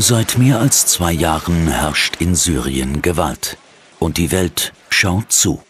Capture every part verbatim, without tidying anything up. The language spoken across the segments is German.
Seit mehr als zwei Jahren herrscht in Syrien Gewalt. Und die Welt schaut zu.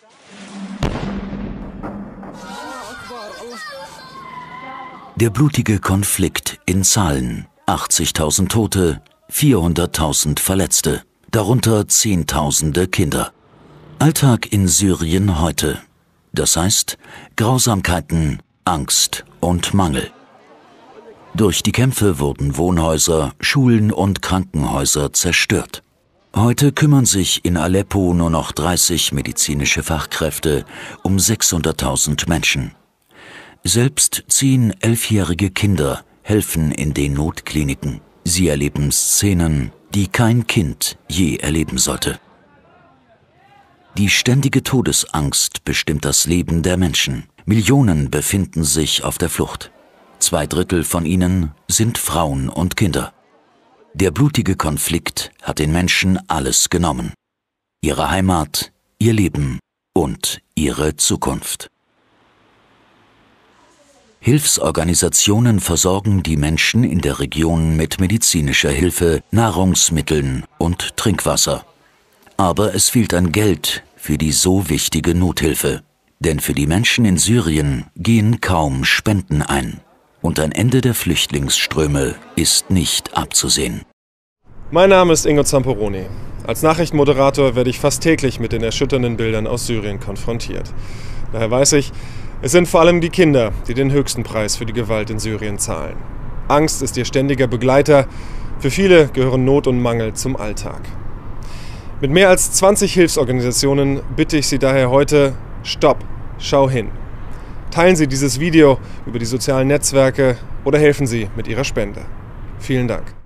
Der blutige Konflikt in Zahlen: achtzigtausend Tote, vierhunderttausend Verletzte, darunter Zehntausende Kinder. Alltag in Syrien heute. Das heißt Grausamkeiten, Angst und Mangel. Durch die Kämpfe wurden Wohnhäuser, Schulen und Krankenhäuser zerstört. Heute kümmern sich in Aleppo nur noch dreißig medizinische Fachkräfte um sechshunderttausend Menschen. Selbst zehn elfjährige Kinder helfen in den Notkliniken. Sie erleben Szenen, die kein Kind je erleben sollte. Die ständige Todesangst bestimmt das Leben der Menschen. Millionen befinden sich auf der Flucht. Zwei Drittel von ihnen sind Frauen und Kinder. Der blutige Konflikt hat den Menschen alles genommen: ihre Heimat, ihr Leben und ihre Zukunft. Hilfsorganisationen versorgen die Menschen in der Region mit medizinischer Hilfe, Nahrungsmitteln und Trinkwasser. Aber es fehlt an Geld für die so wichtige Nothilfe. Denn für die Menschen in Syrien gehen kaum Spenden ein. Und ein Ende der Flüchtlingsströme ist nicht abzusehen. Mein Name ist Ingo Zamperoni. Als Nachrichtenmoderator werde ich fast täglich mit den erschütternden Bildern aus Syrien konfrontiert. Daher weiß ich, es sind vor allem die Kinder, die den höchsten Preis für die Gewalt in Syrien zahlen. Angst ist ihr ständiger Begleiter. Für viele gehören Not und Mangel zum Alltag. Mit mehr als zwanzig Hilfsorganisationen bitte ich Sie daher heute: Stopp, schau hin. Teilen Sie dieses Video über die sozialen Netzwerke oder helfen Sie mit Ihrer Spende. Vielen Dank.